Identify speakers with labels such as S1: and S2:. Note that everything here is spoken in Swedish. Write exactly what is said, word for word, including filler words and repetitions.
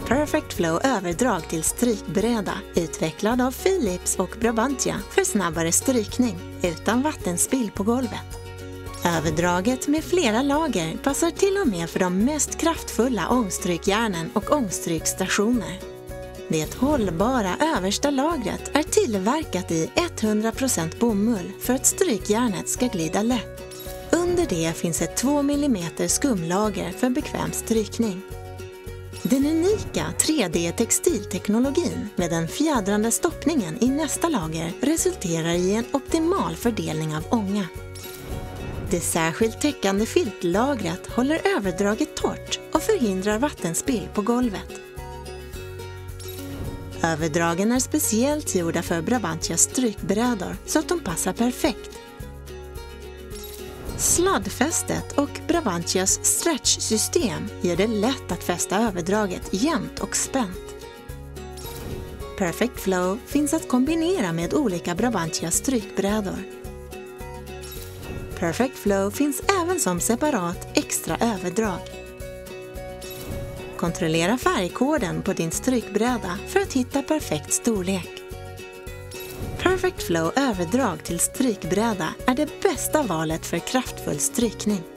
S1: Perfect Flow överdrag till strykbräda, utvecklad av Philips och Brabantia för snabbare strykning utan vattenspill på golvet. Överdraget med flera lager passar till och med för de mest kraftfulla ångstrykjärnen och ångstrykstationer. Det hållbara översta lagret är tillverkat i hundra procent bomull för att strykjärnet ska glida lätt. Under det finns ett två millimeter skumlager för bekväm strykning. Den unika tre D-textilteknologin med den fjädrande stoppningen i nästa lager resulterar i en optimal fördelning av ånga. Det särskilt täckande filtlagret håller överdraget torrt och förhindrar vattenspill på golvet. Överdragen är speciellt gjorda för Brabantias strykbrädor så att de passar perfekt. Sladdfästet och Brabantias stretch-system gör det lätt att fästa överdraget jämnt och spänt. Perfect Flow finns att kombinera med olika Brabantias strykbrädor. Perfect Flow finns även som separat extra överdrag. Kontrollera färgkoden på din strykbräda för att hitta perfekt storlek. Perfect Flow överdrag till strykbräda är det bästa valet för kraftfull strykning.